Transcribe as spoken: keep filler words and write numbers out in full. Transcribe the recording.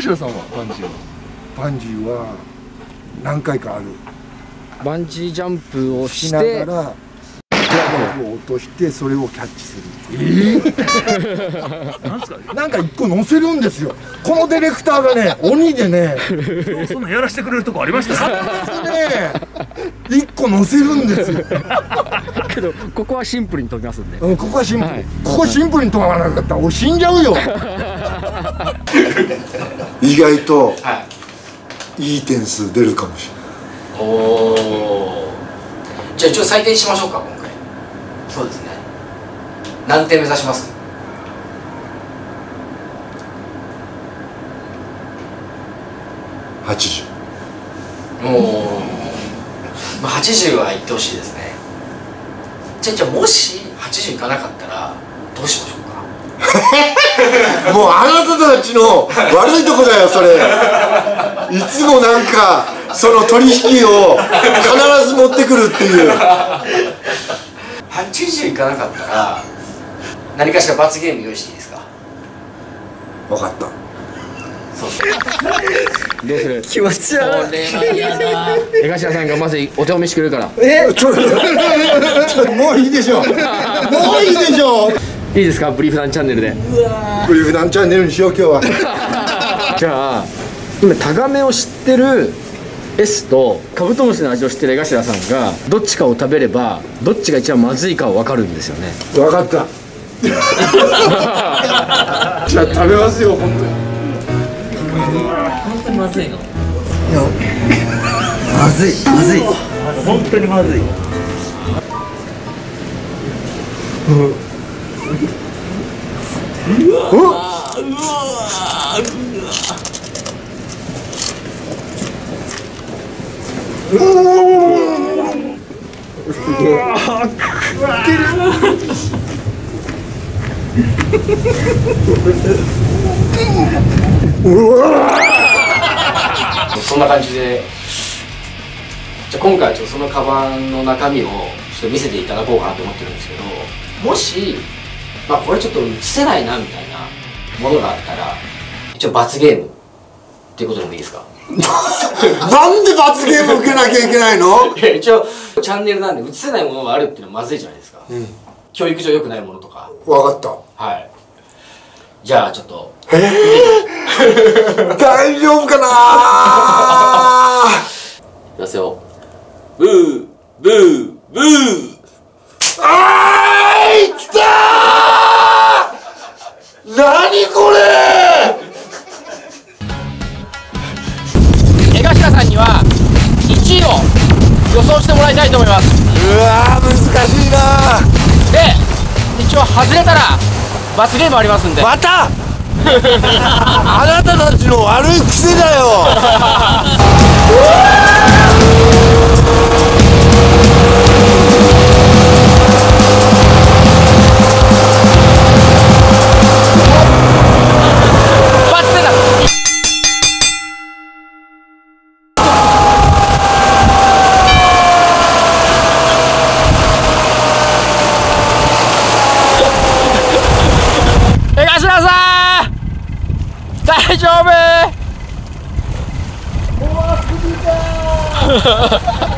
頭さんはバンジーは？バンジーは何回かある。 バンジージャンプをしてしながらを落としてそれをキャッチする。えー、なんですか？なんか一個乗せるんですよ。このディレクターがね、鬼でね、 そんなやらせてくれるとこありました？ 必ずね、一個乗せるんですよ。 けどここはシンプルに飛びますんで、 うん、ここはシンプル、 はい、 ここシンプルに飛ばなかったら俺死んじゃうよ。意外といい点数出るかもしれない。 おお。じゃあちょっと採点しましょうか今回。そうですね。何点目指します？ はちじゅう。 おお。まあはちじゅうはいってほしいですね。じゃあじゃあもしはちじゅういかなかったらどうしましょうか。 もうあなたたちの悪いとこだよそれ。いつもなんかその取引を必ず持ってくるっていう。 はちじゅういかなかったら何かしら罰ゲーム用意していいですか？ 分かった。 どうする？ 気持ち悪い。 これは嫌だ。 江頭さんがまずお手本してくれるから。 えちょっとちょっともういいでしょう。もういいでしょう。 いいですか？ブリーフダンチャンネルで。 ブリーフダンチャンネルにしよう今日は。 じゃあ今タガメを知ってる S とカブトムシの味を知ってる江頭さんがどっちかを食べればどっちが一番まずいかは分かるんですよね。 分かった。じゃあ食べますよ本当に。 本当にまずいの？いや、まずいまずい。本当にまずい。うわうわうそんな感じで、じゃあ今回はちょっとそのカバンの中身をちょっと見せていただこうかなと思ってるんですけど、もし、まあ、これちょっと映せないなみたいなものがあったら一応罰ゲームっていうことでもいいですか？ なんで罰ゲーム受けなきゃいけないの？ いや一応チャンネルなんで映せないものがあるっていうのはまずいじゃないですか、うん、教育上良くないものとか。 分かった。 はい、じゃあちょっとえー、大丈夫かなー。いきますよ。ブーブーブー。 あーい、きたー。何これ。 江頭さんにはいちいを予想してもらいたいと思います。 うわー難しいな。 で一応外れたら罰ゲームありますんで。 またあなたたちの悪い癖だよ。 江頭さん大丈夫？怖すぎた。